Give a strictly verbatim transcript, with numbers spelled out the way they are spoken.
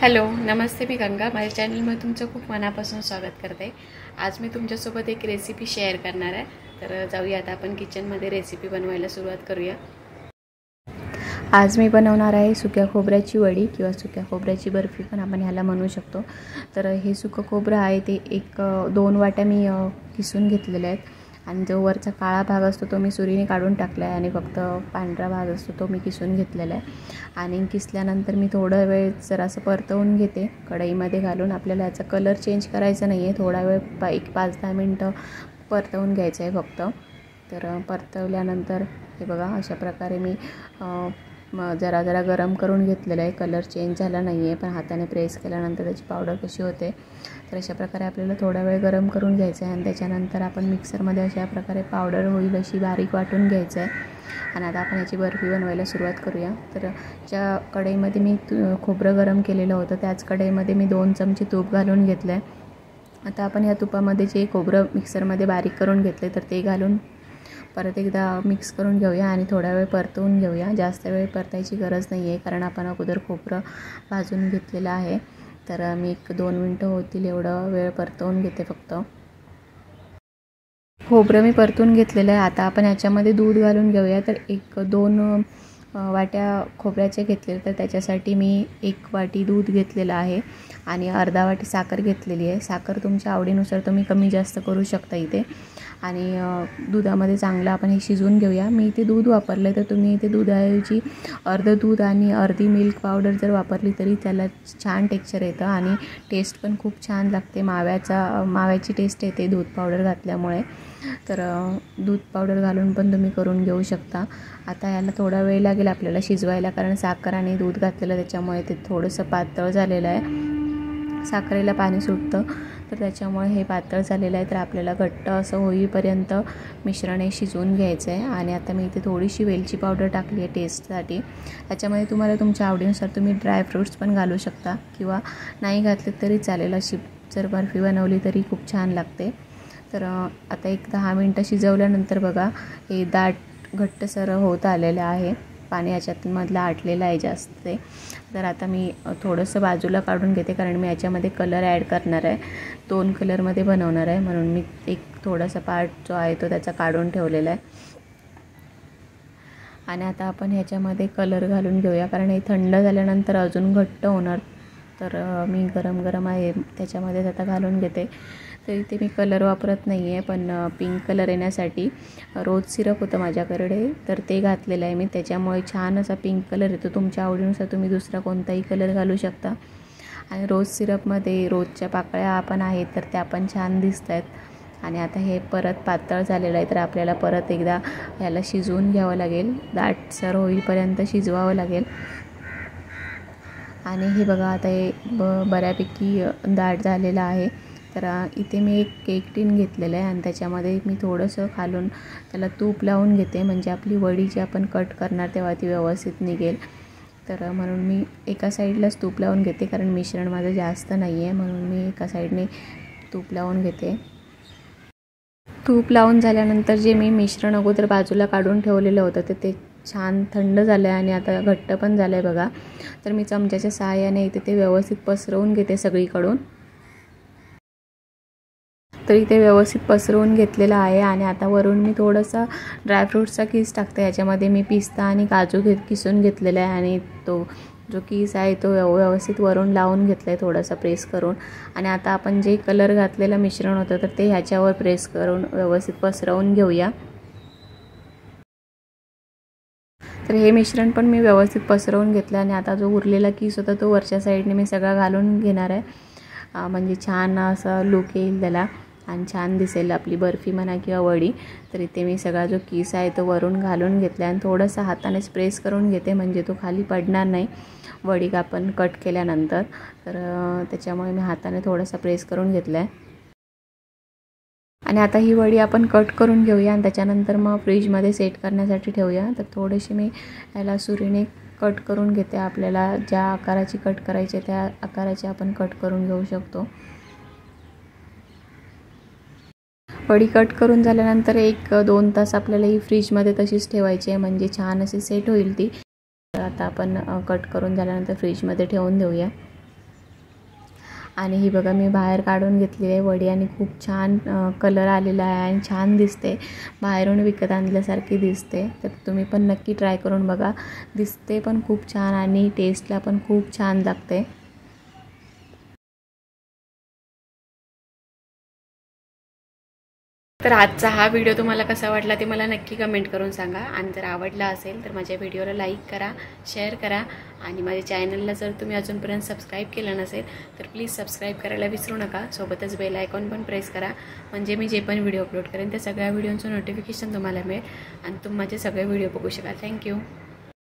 Hello नमस्ते, मी गंगा. माझ्या चॅनलमध्ये तुमचं खूप मनापासून स्वागत करते. आज मी तुमच्यासोबत एक रेसिपी शेअर करणार आहे. तर जाऊया आता आपण किचनमध्ये रेसिपी बनवायला सुरुवात करूया. आज मी बनवणार आहे सुक्या खोबऱ्याची वडी किंवा सुक्या खोबऱ्याची बर्फी पण आपण ह्याला म्हणू शकतो. तर हे सुकं खोबरं आहे ते एक दोन वाट्या मी किसून घेतलेले आहेत आणि जो वरचा काळा भाग असतो तो मी सुरीने काढून टाकला आहे आणि फक्त पांढरा भाग असतो तो मी किसून घेतलेला आहे. आणि किसल्यानंतर मी थोडा वेळ जरासं परतवून घेते कढईमध्ये घालून. आपल्याला याचा कलर चेंज करायचा नाही आहे, थोडा वेळ पा एक पाच दहा मिनटं परतवून घ्यायचं आहे फक्त. तर परतवल्यानंतर हे बघा अशा प्रकारे मी जरा जरा गरम करून घेतलेलं आहे. कलर चेंज झाला नाही आहे, पण हाताने प्रेस केल्यानंतर त्याची पावडर कशी होते. तर अशा प्रकारे आपल्याला थोडा वेळ गरम करून घ्यायचं आहे आणि त्याच्यानंतर आपण मिक्सरमध्ये अशा प्रकारे पावडर होईल अशी बारीक वाटून घ्यायचं आहे. आणि आता आपण याची बर्फी बनवायला सुरुवात करूया. तर ज्या कढईमध्ये मी खोबरं गरम केलेलं होतं त्याच कढईमध्ये मी दोन चमचे तूप घालून घेतलं आहे. आता आपण या तुपामध्ये जे खोबरं मिक्सरमध्ये बारीक करून घेतले तर ते घालून परत एकदा मिक्स करून घेऊया आणि थोडा वेळ परतवून घेऊया. जास्त वेळ परतायची गरज नाही आहे कारण आपण अगोदर खोबरं भाजून घेतलेलं आहे. तर मी एक दोन मिनटं होतील एवढं वेळ परतवून घेते फक्त. खोबरं मी परतून घेतलेलं आहे. आता आपण याच्यामध्ये दूध घालून घेऊया. तर एक दोन वाट्या खोबऱ्याचे घेतले तर त्याच्यासाठी मी एक वाटी दूध घेतलेलं आहे आणि अर्धा वाटी साखर घेतलेली आहे. साखर तुमच्या आवडीनुसार तुम्ही कमी जास्त करू शकता इथे. आणि दुधामध्ये चांगलं आपण हे शिजवून घेऊया. मी इथे दूध वापरलं आहे तर तुम्ही इथे दुधाऐवजी अर्धं दूध आणि अर्धी मिल्क पावडर जर वापरली तरी त्याला छान टेक्स्चर येतं आणि टेस्ट पण खूप छान लागते. माव्याचा माव्याची टेस्ट येते दूध पावडर घातल्यामुळे. तर दूध पावडर घालून पण तुम्ही करून घेऊ शकता. आता याला थोडा वेळ लागेल आपल्याला शिजवायला कारण साखर आणि दूध घातलेलं त्याच्यामुळे ते थोडंसं पातळ झालेलं आहे. साखरेला पाणी सुटतं तर त्याच्यामुळे हे पातळ झालेलं आहे. तर आपल्याला घट्ट असं होईपर्यंत मिश्रण हे शिजवून घ्यायचं आहे. आणि आता मी इथे थोडीशी वेलची पावडर टाकली आहे टेस्टसाठी. त्याच्यामध्ये तुम्हाला तुमच्या आवडीनुसार तुम्ही ड्रायफ्रूट्स पण घालू शकता किंवा नाही घातले तरी चालेल. अशी जर बर्फी बनवली तरी खूप छान लागते. तर आता एक दहा मिनटं शिजवल्यानंतर बघा हे दाट घट्टसर होत आलेलं आहे. पाणी याच्यातमधलं आटलेलं आहे जास्त ते. तर आता मी थोडंसं बाजूला काढून घेते कारण मी याच्यामध्ये कलर ॲड करणार आहे. दोन कलरमध्ये बनवणार आहे म्हणून मी एक थोडासा पार्ट जो आहे तो त्याचा काढून ठेवलेला आहे. आणि आता आपण ह्याच्यामध्ये कलर घालून घेऊया कारण हे थंड झाल्यानंतर अजून घट्ट होणार. तर मी गरम गरम आहे त्याच्यामध्ये आता घालून घेते. तर इथे मी कलर वापरत नाही आहे पण पिंक कलर येण्यासाठी रोज सिरप होतं माझ्याकडे तर ते घातलेलं आहे मी. त्याच्यामुळे छान असा पिंक कलर येतो. तुमच्या आवडीनुसार तुम्ही दुसरा कोणताही कलर घालू शकता. आणि रोज सिरपमध्ये रोजच्या पाकळ्या आपण आहेत तर त्या पण छान दिसत आहेत. आणि आता हे परत पातळ झालेलं आहे तर आपल्याला परत एकदा ह्याला शिजवून घ्यावं लागेल. दाटसर होईपर्यंत शिजवावं लागेल. आणि हे बघा आता हे ब बऱ्यापैकी दाट झालेलं आहे. तर इथे मी एक केक टीन घेतलेलं आहे आणि त्याच्यामध्ये मी थोडंसं खालून त्याला तूप लावून घेते म्हणजे आपली वडी जी आपण कट करणार तेव्हा ती व्यवस्थित निघेल. तर म्हणून मी एका साईडलाच तूप लावून घेते कारण मिश्रण माझं जास्त नाही आहे म्हणून मी एका साईडने तूप लावून घेते. तूप लावून झाल्यानंतर जे मी मिश्रण अगोदर बाजूला काढून ठेवलेलं होतं तर ते छान थंड झालं आहे आणि आता घट्ट पण झालं आहे बघा. तर मी चमच्याच्या सहाय्याने इथे ते व्यवस्थित पसरवून घेते सगळीकडून. तर इथे व्यवस्थित पसरवून घेतलेलं आहे. आणि आता वरून मी थोडंसं ड्रायफ्रूट्सचा किस टाकते. याच्यामध्ये मी पिस्ता आणि काजू घेत किसून घेतलेला आहे आणि तो जो किस आहे तो व्यवस्थित वरून लावून घेतला आहे थोडासा प्रेस करून. आणि आता आपण जे कलर घातलेलं मिश्रण होतं तर ते ह्याच्यावर प्रेस करून व्यवस्थित पसरवून घेऊया. तर हे मिश्रण पण मी व्यवस्थित पसरवून घेतलं आणि आता जो उरलेला किस होता तो वरच्या साईडने मी सगळा घालून घेणार आहे. म्हणजे छान असं लुक येईल त्याला आणि छान दिसेल आपली बर्फी म्हणा किंवा वडी. तर इथे मी सगळा जो किस आहे तो वरून घालून घेतला आणि थोडंसं हातानेच प्रेस करून घेते म्हणजे तो खाली पडणार नाही वडी आपण कट केल्यानंतर. तर त्याच्यामुळे मी हाताने थोडासा प्रेस करून घेतला आहे. आणि आता ही वडी आपण कट करून घेऊया आणि त्याच्यानंतर मग फ्रीजमध्ये सेट करण्यासाठी ठेवूया. तर थोडेसे मी याला सुरीने कट करून घेते. आपल्याला ज्या आकाराची कट करायची त्या आकाराची आपण कट करून घेऊ शकतो. वडी कट करून झाल्यानंतर एक दोन तास आपल्याला ही फ्रीजमध्ये तशीच ठेवायची आहे म्हणजे छान अशी सेट होईल ती. आता आपण कट करून झाल्यानंतर फ्रीजमध्ये ठेवून देऊया. आणि ही बघा मी बाहेर काढून घेतलेली आहे वडी आणि खूप छान कलर आलेला आहे आणि छान दिसते, बाहेरून विकत आणल्यासारखी दिसते. तर तुम्ही पण नक्की ट्राय करून बघा. दिसते पण खूप छान आणि टेस्टला पण खूप छान लागते. तर आजचा हा व्हिडिओ तुम्हाला कसा वाटला ते मला नक्की कमेंट करून सांगा. आणि जर आवडला असेल तर माझ्या व्हिडिओला लाईक करा, शेअर करा आणि माझ्या चॅनलला जर तुम्ही अजूनपर्यंत सबस्क्राईब केलं नसेल तर प्लीज सबस्क्राईब करायला विसरू नका. सोबतच बेल आयकॉन पण प्रेस करा, म्हणजे मी जे पण व्हिडिओ अपलोड करेन त्या सगळ्या व्हिडिओचं नोटिफिकेशन तुम्हाला मिळेल आणि तुम्ही माझे सगळे व्हिडिओ बघू शकाल. थँक्यू.